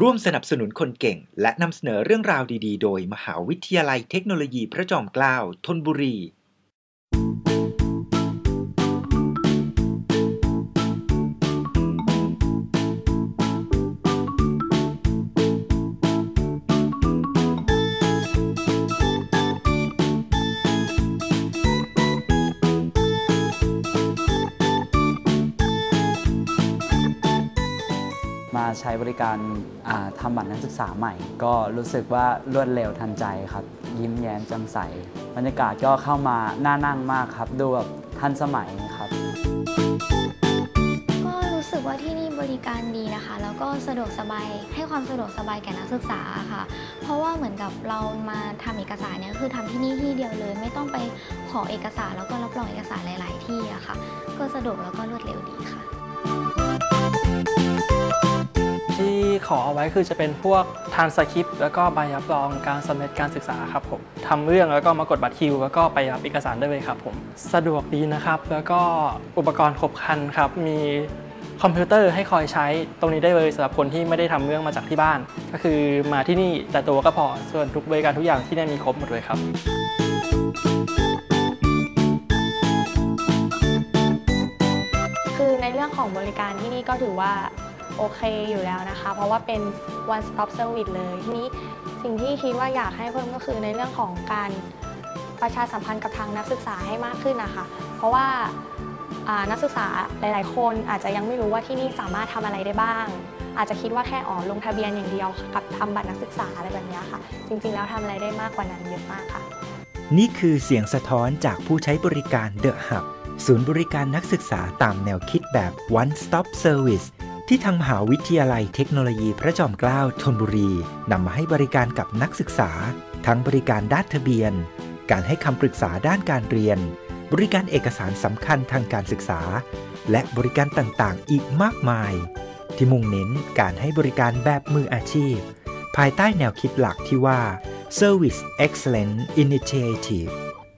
ร่วมสนับสนุนคนเก่งและนำเสนอเรื่องราวดีๆโดยมหาวิทยาลัยเทคโนโลยีพระจอมเกล้าธนบุรีมาใช้บริการทำบัตรนักศึกษาใหม่ก็รู้สึกว่ารวดเร็วทันใจครับยิ้มแย้มแจ่มใสบรรยากาศก็เข้ามาน่านั่งมากครับดูแบบทันสมัยครับก็รู้สึกว่าที่นี่บริการดีนะคะแล้วก็สะดวกสบายให้ความสะดวกสบายแก่นักศึกษาค่ะเพราะว่าเหมือนกับเรามาทำเอกสารเนี่ยคือทำที่นี่ที่เดียวเลยไม่ต้องไปขอเอกสารแล้วก็รับรองเอกสารหลายๆที่อะค่ะก็สะดวกแล้วก็รวดเร็วดีค่ะที่ขอเอาไว้คือจะเป็นพวกทรานสคริปต์แล้วก็ใบรับรองการสำเร็จการศึกษาครับผมทำเรื่องแล้วก็มากดบัตรคิวแล้วก็ไปรับเอกสารได้เลยครับผมสะดวกดีนะครับแล้วก็อุปกรณ์ครบครันครับมีคอมพิวเตอร์ให้คอยใช้ตรงนี้ได้เลยสำหรับคนที่ไม่ได้ทำเรื่องมาจากที่บ้านก็คือมาที่นี่แต่ตัวก็พอส่วนทุกบริการทุกอย่างที่นี่มีครบหมดเลยครับคือในเรื่องของบริการที่นี่ก็ถือว่าโอเคอยู่แล้วนะคะเพราะว่าเป็น one stop service เลยทีนี้สิ่งที่คิดว่าอยากให้เพิ่มก็คือในเรื่องของการประชาสัมพันธ์กับทางนักศึกษาให้มากขึ้นนะคะเพราะว่านักศึกษาหลายๆคนอาจจะยังไม่รู้ว่าที่นี่สามารถทำอะไรได้บ้างอาจจะคิดว่าแค่ลงทะเบียนอย่างเดียวกับทำบัตรนักศึกษาอะไรแบบนี้ค่ะจริงๆแล้วทำอะไรได้มากกว่านั้นเยอะมากค่ะนี่คือเสียงสะท้อนจากผู้ใช้บริการ The Hub ศูนย์บริการนักศึกษาตามแนวคิดแบบ One Stop Serviceที่ทางมหาวิทยาลัยเทคโนโลยีพระจอมเกล้าธนบุรีนำมาให้บริการกับนักศึกษาทั้งบริการด้านทะเบียนการให้คำปรึกษาด้านการเรียนบริการเอกสารสำคัญทางการศึกษาและบริการต่างๆอีกมากมายที่มุ่งเน้นการให้บริการแบบมืออาชีพภายใต้แนวคิดหลักที่ว่า Service Excellence Initiative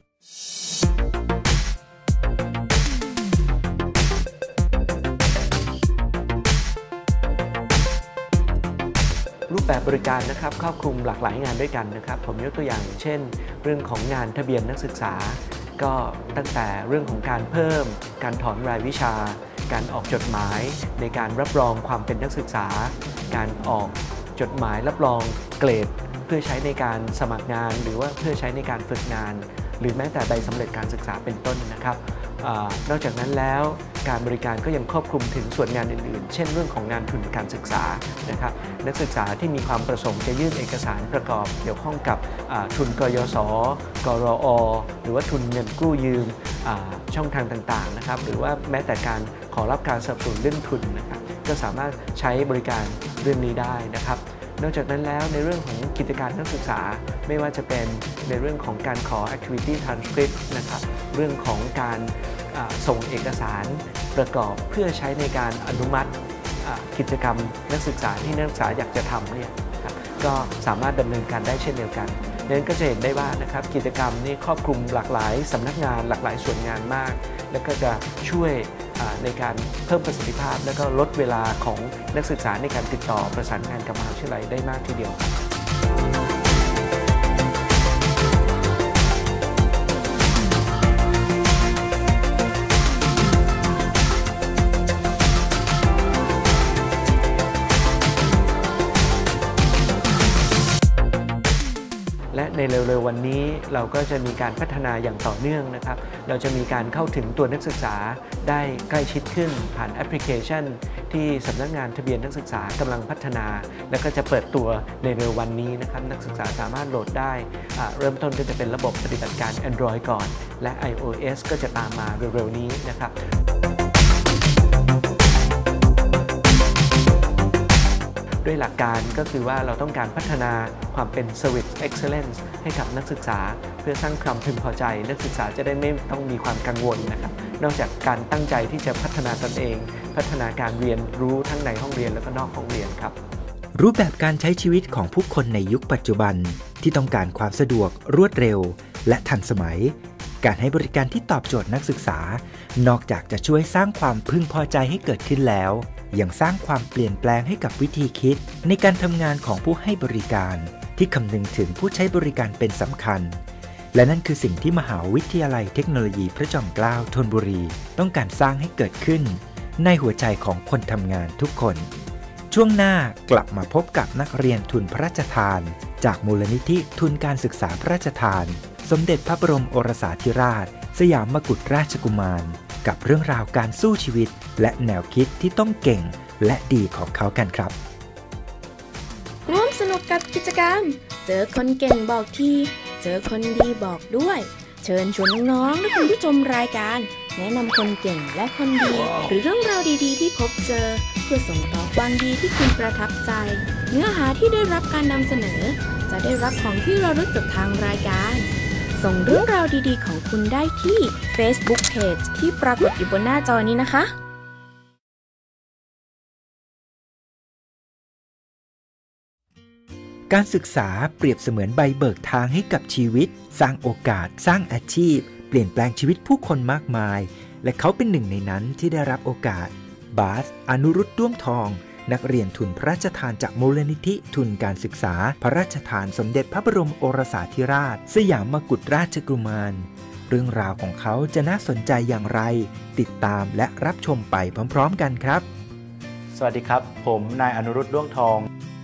รูปแบบบริการนะครับครอบคลุมหลากหลายงานด้วยกันนะครับผมยกตัวอย่างเช่นเรื่องของงานทะเบียนนักศึกษาก็ตั้งแต่เรื่องของการเพิ่มการถอนรายวิชาการออกจดหมายในการรับรองความเป็นนักศึกษาการออกจดหมายรับรองเกรดเพื่อใช้ในการสมัครงานหรือว่าเพื่อใช้ในการฝึกงานหรือแม้แต่ใบสำเร็จการศึกษาเป็นต้นนะครับนอกจากนั้นแล้วการบริการก็ยังครอบคลุมถึงส่วนงานอื่นๆเช่นเรื่องของงานทุนการศึกษานะครับนักศึกษาที่มีความประสงค์จะยื่นเอกสารประกอบเกี่ยวข้องกับทุนกยศกรอหรือว่าทุนเงินกู้ยืมช่องทางต่างๆนะครับหรือว่าแม้แต่การขอรับการสนับสนุนเรื่องทุนนะครับก็สามารถใช้บริการเรื่องนี้ได้นะครับนอกจากนั้นแล้วในเรื่องของกิจการนักศึกษาไม่ว่าจะเป็นในเรื่องของการขอ activity transcript นะครับเรื่องของการส่งเอกสารประกอบเพื่อใช้ในการอนุมัติกิจกรรมนักศึกษาที่นักศึกษาอยากจะทำเนี่ยก็สามารถดำเนินการได้เช่นเดียวกันดังนั้นก็จะเห็นได้ว่านะครับกิจกรรมนี้ครอบคลุมหลากหลายสำนักงานหลากหลายส่วนงานมากและก็จะช่วยในการเพิ่มประสิทธิภาพและก็ลดเวลาของนักศึกษาในการติดต่อประสานงานกับมหาวิทยาลัยได้มากทีเดียวครับและในเร็วๆวันนี้เราก็จะมีการพัฒนาอย่างต่อเนื่องนะครับเราจะมีการเข้าถึงตัวนักศึกษาได้ใกล้ชิดขึ้นผ่านแอปพลิเคชันที่สำนักงานทะเบียนนักศึกษากำลังพัฒนาและก็จะเปิดตัวในเร็ววันนี้นะครับนักศึกษาสามารถโหลดได้เริ่มต้นก็จะเป็นระบบปฏิบัติการ Android ก่อนและ iOS ก็จะตามมาเร็วๆนี้นะครับด้วยหลักการก็คือว่าเราต้องการพัฒนาความเป็น Service Excellence ให้กับนักศึกษาเพื่อสร้างความพึงพอใจนักศึกษาจะได้ไม่ต้องมีความกังวลนะครับนอกจากการตั้งใจที่จะพัฒนาตนเองพัฒนาการเรียนรู้ทั้งในห้องเรียนและก็นอกห้องเรียนครับรูปแบบการใช้ชีวิตของผู้คนในยุคปัจจุบันที่ต้องการความสะดวกรวดเร็วและทันสมัยการให้บริการที่ตอบโจทย์นักศึกษานอกจากจะช่วยสร้างความพึงพอใจให้เกิดขึ้นแล้วยังสร้างความเปลี่ยนแปลงให้กับวิธีคิดในการทำงานของผู้ให้บริการที่คำนึงถึงผู้ใช้บริการเป็นสำคัญและนั่นคือสิ่งที่มหาวิทยาลัยเทคโนโลยีพระจอมเกล้าธนบุรีต้องการสร้างให้เกิดขึ้นในหัวใจของคนทำงานทุกคนช่วงหน้ากลับมาพบกับนักเรียนทุนพระราชทานจากมูลนิธิทุนการศึกษาพระราชทานสมเด็จพระบรมโอรสาธิราชสยามกุฎราชกุมารกับเรื่องราวการสู้ชีวิตและแนวคิดที่ต้องเก่งและดีของเขากันครับร่วมสนุกกับกิจกรรมเจอคนเก่งบอกทีเจอคนดีบอกด้วยเชิญชวนน้องๆและคุณผู้ชมรายการแนะนำคนเก่งและคนดีหรือเรื่องราวดีๆที่พบเจอเพื่อส่งต่อความดีที่คุณประทับใจเนื้อหาที่ได้รับการนำเสนอจะได้รับของที่ระลึกจากทางรายการส่งเรื่องราวดีๆของคุณได้ที่ Facebook Page ที่ปรากฏอยู่บนหน้าจอนี้นะคะการศึกษาเปรียบเสมือนใบเบิกทางให้กับชีวิตสร้างโอกาสสร้างอาชีพเปลี่ยนแปลงชีวิตผู้คนมากมายและเขาเป็นหนึ่งในนั้นที่ได้รับโอกาสบาสอนุรุตด้วงทองนักเรียนทุนพระราชทานจากมูลนิธิทุนการศึกษาพระราชทานสมเด็จพระบรมโอรสาธิราชสยามกุฎราชกุมารเรื่องราวของเขาจะน่าสนใจอย่างไรติดตามและรับชมไปพร้อมๆกันครับสวัสดีครับผมนายอนุรุตด้วงทอง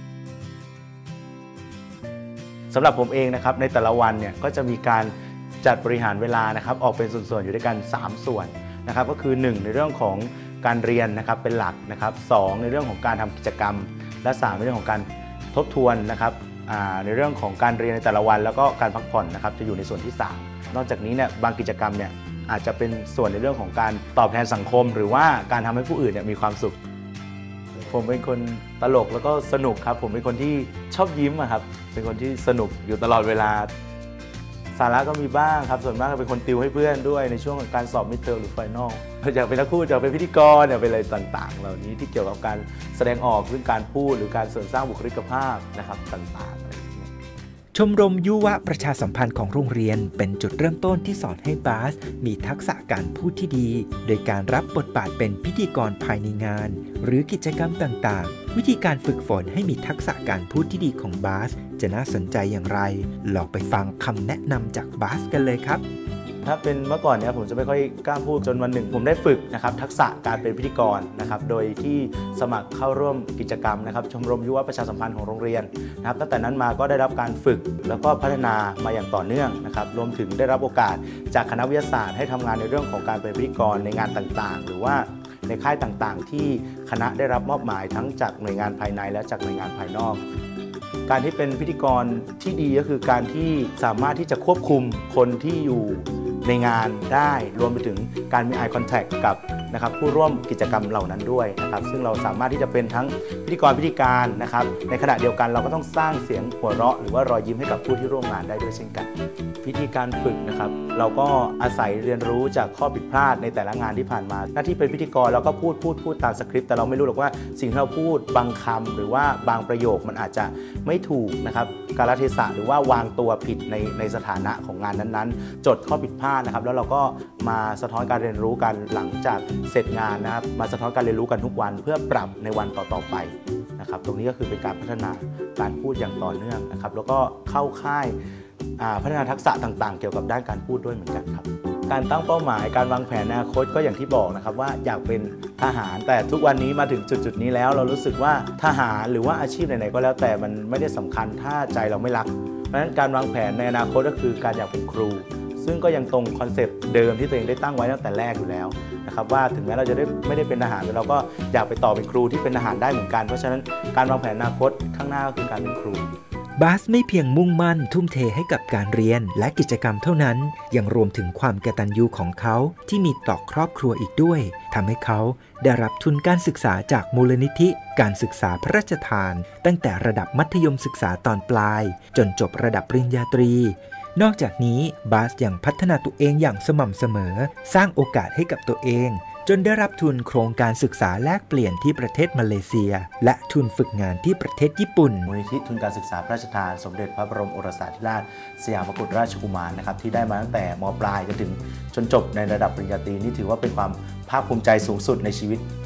สำหรับผมเองนะครับในแต่ละวันเนี่ยก็จะมีการจัดบริหารเวลานะครับออกเป็นส่วนๆอยู่ด้วยกัน3ส่วนนะครับก็คือ1ในเรื่องของการเรียนนะครับเป็นหลักนะครับ2ในเรื่องของการทำกิจกรรมและ3ในเรื่องของการทบทวนนะครับในเรื่องของการเรียนในแต่ละวันแล้วก็การพักผ่อนนะครับจะอยู่ในส่วนที่3นอกจากนี้เนี่ยบางกิจกรรมเนี่ยอาจจะเป็นส่วนในเรื่องของการตอบแทนสังคมหรือว่าการทำให้ผู้อื่นเนี่ยมีความสุขผมเป็นคนตลกแล้วก็สนุกครับผมเป็นคนที่ชอบยิ้มครับเป็นคนที่สนุกอยู่ตลอดเวลาสาระก็มีบ้างครับส่วนมากก็เป็นคนติวให้เพื่อนด้วยในช่วงการสอบมิดเทอมหรือไฟนอลอยากเป็นนักพูดอยากเป็นพิธีกรอยากเป็นอะไรต่างๆเหล่านี้ที่เกี่ยวกับการแสดงออกเรื่องการพูดหรือการเสริมสร้างบุคลิกภาพนะครับต่างๆชมรมยุวประชาสัมพันธ์ของโรงเรียนเป็นจุดเริ่มต้นที่สอนให้บาสมีทักษะการพูดที่ดีโดยการรับบทบาทเป็นพิธีกรภายในงานหรือกิจกรรมต่างๆวิธีการฝึกฝนให้มีทักษะการพูดที่ดีของบาสจะน่าสนใจอย่างไรลองไปฟังคำแนะนำจากบาสกันเลยครับถ้าเป็นเมื่อก่อนเนี่ยผมจะไม่ค่อยกล้าพูดจนวันหนึ่งผมได้ฝึกนะครับทักษะการเป็นพิธีกรนะครับโดยที่สมัครเข้าร่วมกิจกรรมนะครับชมรมยุวประชาสัมพันธ์ของโรงเรียนนะครับตั้งแต่นั้นมาก็ได้รับการฝึกแล้วก็พัฒนามาอย่างต่อเนื่องนะครับรวมถึงได้รับโอกาสจากคณะวิทยาศาสตร์ให้ทำงานในเรื่องของการเป็นพิธีกรในงานต่างๆหรือว่าในค่ายต่างๆที่คณะได้รับมอบหมายทั้งจากหน่วยงานภายในและจากหน่วยงานภายนอกการที่เป็นพิธีกรที่ดีก็คือการที่สามารถที่จะควบคุมคนที่อยู่ในงานได้รวมไปถึงการมี eye contact กับนะครับผู้ร่วมกิจกรรมเหล่านั้นด้วยนะครับซึ่งเราสามารถที่จะเป็นทั้งพิธีกรพิธีการนะครับในขณะเดียวกันเราก็ต้องสร้างเสียงหัวเราะหรือว่ารอยยิ้มให้กับผู้ที่ร่วมงานได้ด้วยเช่นกันวิธีการฝึกนะครับเราก็อาศัยเรียนรู้จากข้อผิดพลาดในแต่ละงานที่ผ่านมาหน้าที่เป็นพิธีกรเราก็พูดตามสคริปต์แต่เราไม่รู้หรอกว่าสิ่งที่เราพูดบางคำหรือว่าบางประโยคมันอาจจะไม่ถูกนะครับกาลเทศะหรือว่าวางตัวผิดในสถานะของงานนั้นๆจดข้อผิดพลาดนะครับแล้วเราก็มาสะท้อนการเรียนรู้กันหลังจากเสร็จงานนะครับมาสะท้อนการเรียนรู้กันทุกวันเพื่อปรับในวันต่อๆไปนะครับตรงนี้ก็คือเป็นการพัฒนาการพูดอย่างต่อเนื่องนะครับแล้วก็เข้าค่ายพัฒนาทักษะต่างๆเกี่ยวกับด้านการพูดด้วยเหมือนกันครับการตั้งเป้าหมายการวางแผนอนาคตก็อย่างที่บอกนะครับว่าอยากเป็นทหารแต่ทุกวันนี้มาถึงจุดนี้แล้วเรารู้สึกว่าทหารหรือว่าอาชีพไหนๆก็แล้วแต่มันไม่ได้สำคัญถ้าใจเราไม่รักเพราะฉะนั้นการวางแผนในอนาคตก็คือการอยากเป็นครูซึ่งก็ยังตรงคอนเซปต์เดิมที่ตัวเองได้ตั้งไว้ตั้งแต่แรกอยู่แล้วนะครับว่าถึงแม้เราจะไม่ได้เป็นทหารแต่เราก็อยากไปต่อเป็นครูที่เป็นทหารได้เหมือนกันเพราะฉะนั้นการวางแผนอนาคตข้างหน้าก็คือการเป็นครูบาสไม่เพียงมุ่งมั่นทุ่มเทให้กับการเรียนและกิจกรรมเท่านั้นยังรวมถึงความกตัญญูของเขาที่มีต่อครอบครัวอีกด้วยทำให้เขาได้รับทุนการศึกษาจากมูลนิธิการศึกษาพระราชทานตั้งแต่ระดับมัธยมศึกษาตอนปลายจนจบระดับปริญญาตรีนอกจากนี้บาสยังพัฒนาตัวเองอย่างสม่ำเสมอสร้างโอกาสให้กับตัวเองจนได้รับทุนโครงการศึกษาแลกเปลี่ยนที่ประเทศมาเลเซียและทุนฝึกงานที่ประเทศญี่ปุ่นมูลนิธิทุนการศึกษาพระราชทานสมเด็จพระบรมโอรสาธิราชสยามกุฎราชกุมารนะครับที่ได้มาตั้งแต่ม.ปลายจนจบในระดับปริญญาตรีนี่ถือว่าเป็นความภาคภูมิใจสูงสุดในชีวิต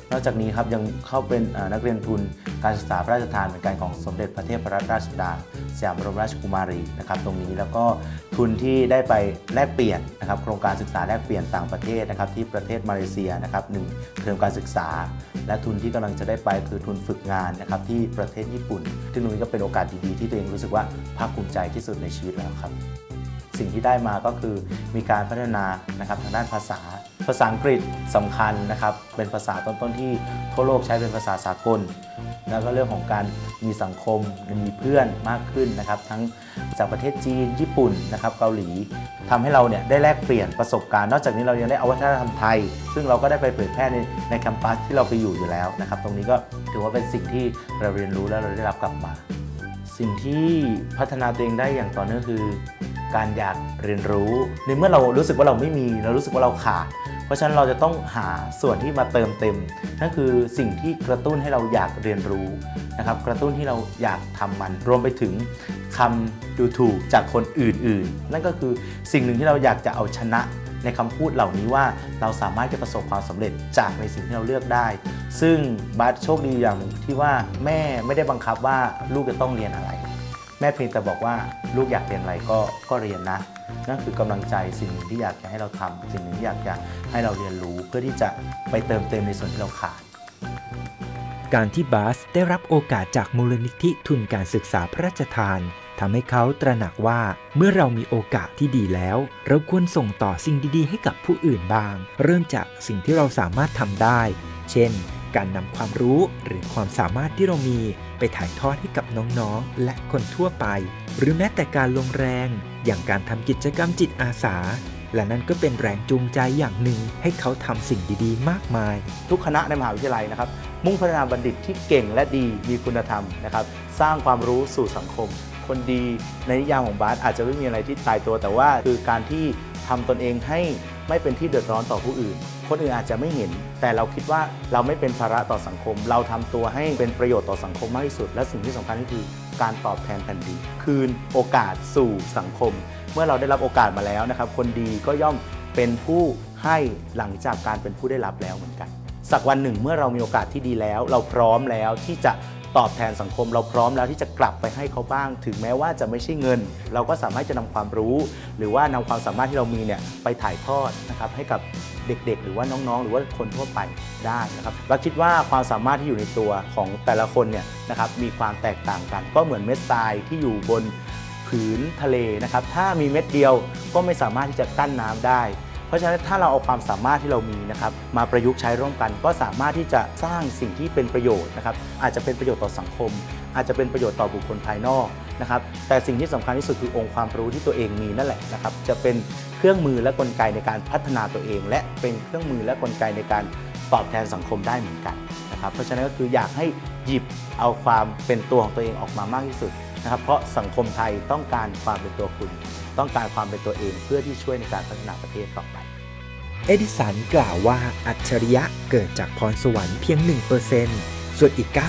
นอกจากนี้ครับยังเข้าเป็นนักเรียนทุนการศึกษาพระราชทานเหมือนกันของสมเด็จพระเทพรัตนราชสุดาสยามบรมราชกุมารีนะครับตรงนี้แล้วก็ทุนที่ได้ไปแลกเปลี่ยนนะครับโครงการศึกษาแลกเปลี่ยนต่างประเทศนะครับที่ประเทศมาเลเซียนะครับ1 เทอมการศึกษาและทุนที่กำลังจะได้ไปคือทุนฝึกงานนะครับที่ประเทศญี่ปุ่นซึ่งตรงนี้ก็เป็นโอกาสดีๆที่ตัวเองรู้สึกว่าภาคภูมิใจที่สุดในชีวิตแล้วครับสิ่งที่ได้มาก็คือมีการพัฒนานะครับทางด้านภาษาอังกฤษสำคัญนะครับเป็นภาษาต้นๆที่ทั่วโลกใช้เป็นภาษาสากลแล้วก็เรื่องของการมีสังคมมีเพื่อนมากขึ้นนะครับทั้งจากประเทศจีนญี่ปุ่นนะครับเกาหลีทำให้เราเนี่ยได้แลกเปลี่ยนประสบการณ์นอกจากนี้เรายังได้เอาวัฒนธรรมไทยซึ่งเราก็ได้ไปเผยแพร่ในแคมปัสที่เราไปอยู่แล้วนะครับตรงนี้ก็ถือว่าเป็นสิ่งที่เราเรียนรู้และเราได้รับกลับมาสิ่งที่พัฒนาตัวเองได้อย่างต่อเนื่องคือการอยากเรียนรู้ในเมื่อเรารู้สึกว่าเราไม่มีเรารู้สึกว่าเราขาดเพราะฉะนั้นเราจะต้องหาส่วนที่มาเติมเต็มนั่นคือสิ่งที่กระตุ้นให้เราอยากเรียนรู้นะครับกระตุ้นที่เราอยากทำมันรวมไปถึงคำดูถูกจากคนอื่นๆนั่นก็คือสิ่งหนึ่งที่เราอยากจะเอาชนะในคำพูดเหล่านี้ว่าเราสามารถจะประสบความสำเร็จจากในสิ่งที่เราเลือกได้ซึ่งบาสโชคดีอย่างที่ว่าแม่ไม่ได้บังคับว่าลูกจะต้องเรียนอะไรแม่เพียงแต่บอกว่าลูกอยากเรียนอะไรก็เรียนนะนั่นคือกำลังใจสิ่งหนึ่งที่อยากจะให้เราทำสิ่งหนึ่งที่อยากจะให้เราเรียนรู้เพื่อที่จะไปเติมเต็มในส่วนที่เราขาดการที่บาสได้รับโอกาสจากมูลนิธิทุนการศึกษาพระราชทานทำให้เขาตระหนักว่าเมื่อเรามีโอกาสที่ดีแล้วเราควรส่งต่อสิ่งดีๆให้กับผู้อื่นบ้างเริ่มจากสิ่งที่เราสามารถทำได้เช่นการนำความรู้หรือความสามารถที่เรามีไปถ่ายทอดให้กับน้องๆและคนทั่วไปหรือแม้แต่การลงแรงอย่างการทำกิจกรรมจิตอาสาและนั่นก็เป็นแรงจูงใจอย่างหนึ่งให้เขาทำสิ่งดีๆมากมายทุกคณะในมหาวิทยาลัยนะครับมุ่งพัฒนาบัณฑิตที่เก่งและดีมีคุณธรรมนะครับสร้างความรู้สู่สังคมคนดีในนิยามของบาสอาจจะไม่มีอะไรที่ตายตัวแต่ว่าคือการที่ทำตนเองให้ไม่เป็นที่เดือดร้อนต่อผู้อื่นคนอื่นอาจจะไม่เห็นแต่เราคิดว่าเราไม่เป็นภาระต่อสังคมเราทำตัวให้เป็นประโยชน์ต่อสังคมมากที่สุดและสิ่งที่สำคัญก็คือการตอบแทนแผ่นดินคืนโอกาสสู่สังคมเมื่อเราได้รับโอกาสมาแล้วนะครับคนดีก็ย่อมเป็นผู้ให้หลังจากการเป็นผู้ได้รับแล้วเหมือนกันสักวันหนึ่งเมื่อเรามีโอกาสที่ดีแล้วเราพร้อมแล้วที่จะตอบแทนสังคมเราพร้อมแล้วที่จะกลับไปให้เขาบ้างถึงแม้ว่าจะไม่ใช่เงินเราก็สามารถจะนำความรู้หรือว่านำความสามารถที่เรามีเนี่ยไปถ่ายทอดนะครับให้กับเด็กๆหรือว่าน้องๆหรือว่าคนทั่วไปได้นะครับเราคิดว่าความสามารถที่อยู่ในตัวของแต่ละคนเนี่ยนะครับมีความแตกต่างกันก็เหมือนเม็ดทรายที่อยู่บนผืนทะเลนะครับถ้ามีเม็ดเดียวก็ไม่สามารถที่จะกั้นน้ำได้เพราะฉะนั้นถ้าเราเอาความสามารถที่เรามีนะครับมาประยุกต์ใช้ร่วมกันก็สามารถที่จะสร้างสิ่งที่เป็นประโยชน์นะครับอาจจะเป็นประโยชน์ต่อสังคมอาจจะเป็นประโยชน์ต่อบุคคลภายนอกนะครับแต่สิ่งที่สำคัญที่สุดคือองค์ความรู้ที่ตัวเองมีนั่นแหละนะครับจะเป็นเครื่องมือและกลไกในการพัฒนาตัวเองและเป็นเครื่องมือและกลไกในการตอบแทนสังคมได้เหมือนกันนะครับเพราะฉะนั้นก็คืออยากให้หยิบเอาความเป็นตัวของตัวเองออกมามากที่สุดนะครับเพราะสังคมไทยต้องการความเป็นตัวคุณต้องการความเป็นตัวเองเพื่อที่ช่วยในการพัฒนาประเทศต่อไปเอดิสันกล่าวว่าอัจฉริยะเกิดจากพรสวรรค์เพียง 1% ส่วนอีก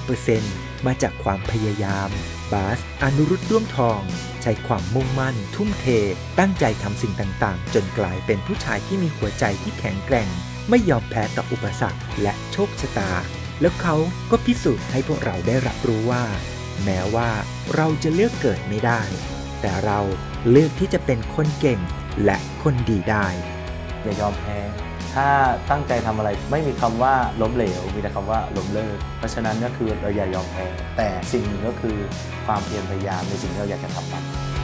99% มาจากความพยายามบาส อนุรุตด้วงทองใช้ความมุ่งมั่นทุ่มเทตั้งใจทำสิ่งต่างๆจนกลายเป็นผู้ชายที่มีหัวใจที่แข็งแกร่งไม่ยอมแพ้ต่ออุปสรรคและโชคชะตาแล้วเขาก็พิสูจน์ให้พวกเราได้รับรู้ว่าแม้ว่าเราจะเลือกเกิดไม่ได้แต่เราเลือกที่จะเป็นคนเก่งและคนดีได้อย่ายอมแพ้ถ้าตั้งใจทำอะไรไม่มีคำว่าล้มเหลวมีแต่คำว่าล้มเลิกเพราะฉะนั้นก็คือเราอย่ายอมแพ้แต่สิ่งหนึ่งก็คือความเพียรพยายามในสิ่งที่เราอยากจะทำมัน